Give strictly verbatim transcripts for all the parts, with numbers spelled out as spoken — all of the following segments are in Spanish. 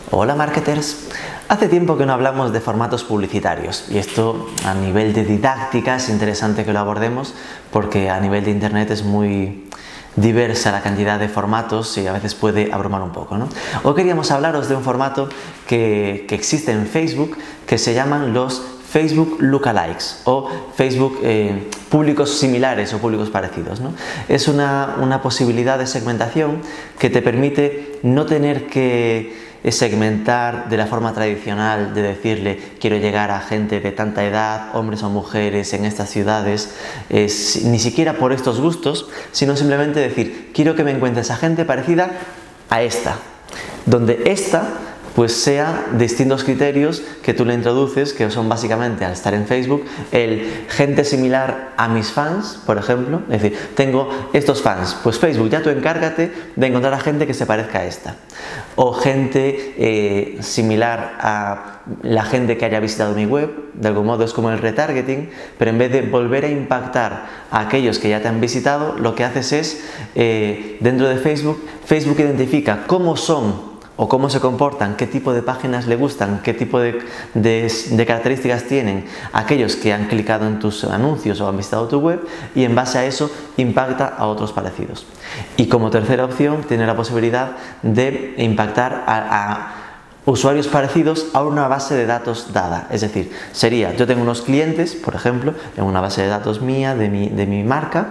Hola marketers, hace tiempo que no hablamos de formatos publicitarios y esto a nivel de didáctica es interesante que lo abordemos porque a nivel de internet es muy diversa la cantidad de formatos y a veces puede abrumar un poco, ¿no? Hoy queríamos hablaros de un formato que, que existe en Facebook que se llaman los Facebook Lookalikes o Facebook eh, públicos similares o públicos parecidos, ¿no? Es una, una posibilidad de segmentación que te permite no tener que segmentar de la forma tradicional de decirle quiero llegar a gente de tanta edad, hombres o mujeres en estas ciudades, eh, ni siquiera por estos gustos, sino simplemente decir quiero que me encuentres a gente parecida a esta, donde esta pues sea distintos criterios que tú le introduces, que son básicamente al estar en Facebook, el gente similar a mis fans, por ejemplo, es decir, tengo estos fans, pues Facebook ya tú encárgate de encontrar a gente que se parezca a esta, o gente eh, similar a la gente que haya visitado mi web, de algún modo es como el retargeting, pero en vez de volver a impactar a aquellos que ya te han visitado, lo que haces es, eh, dentro de Facebook, Facebook identifica cómo son o cómo se comportan, qué tipo de páginas le gustan, qué tipo de, de, de características tienen aquellos que han clicado en tus anuncios o han visitado tu web y en base a eso impacta a otros parecidos. Y como tercera opción tiene la posibilidad de impactar a, a usuarios parecidos a una base de datos dada, es decir, sería, yo tengo unos clientes, por ejemplo, en una base de datos mía, de mi, de mi marca,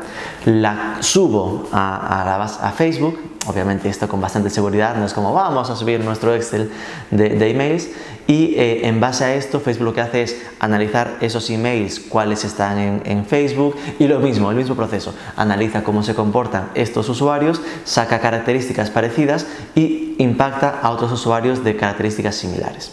la subo a, a, la base, a Facebook, obviamente esto con bastante seguridad, no es como vamos a subir nuestro Excel de, de emails, y eh, en base a esto Facebook lo que hace es analizar esos emails, cuáles están en, en Facebook, y lo mismo, el mismo proceso, analiza cómo se comportan estos usuarios, saca características parecidas y impacta a otros usuarios de características similares.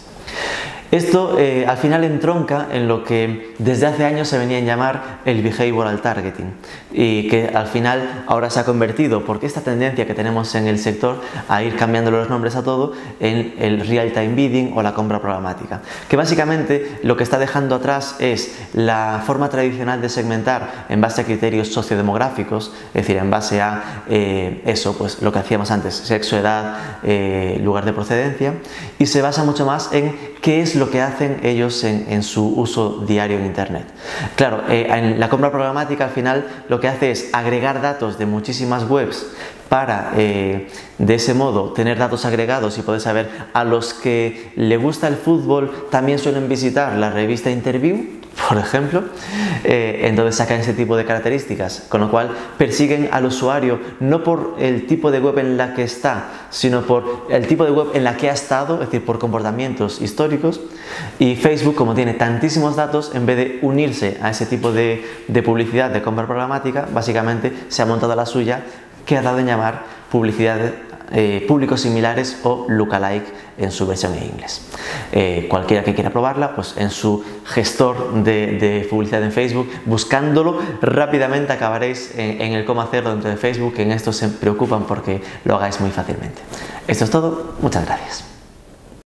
Esto eh, al final entronca en lo que desde hace años se venía a llamar el behavioral targeting y que al final ahora se ha convertido, porque esta tendencia que tenemos en el sector a ir cambiando los nombres a todo, en el real time bidding o la compra programática, que básicamente lo que está dejando atrás es la forma tradicional de segmentar en base a criterios sociodemográficos, es decir, en base a eh, eso, pues lo que hacíamos antes, sexo, edad, eh, lugar de procedencia, y se basa mucho más en qué es lo que hacen ellos en, en su uso diario en internet. Claro, eh, en la compra programática al final lo que hace es agregar datos de muchísimas webs para eh, de ese modo tener datos agregados y poder saber a los que le gusta el fútbol también suelen visitar la revista Interview, por ejemplo, eh, entonces sacan ese tipo de características, con lo cual persiguen al usuario no por el tipo de web en la que está, sino por el tipo de web en la que ha estado, es decir, por comportamientos históricos. Y Facebook, como tiene tantísimos datos, en vez de unirse a ese tipo de, de publicidad de compra programática, básicamente se ha montado la suya, que ha dado en llamar publicidad Eh, públicos similares o lookalike en su versión en inglés. Eh, cualquiera que quiera probarla, pues en su gestor de, de publicidad en Facebook, buscándolo rápidamente acabaréis en, en el cómo hacerlo dentro de Facebook, que en esto se preocupan porque lo hagáis muy fácilmente. Esto es todo, muchas gracias.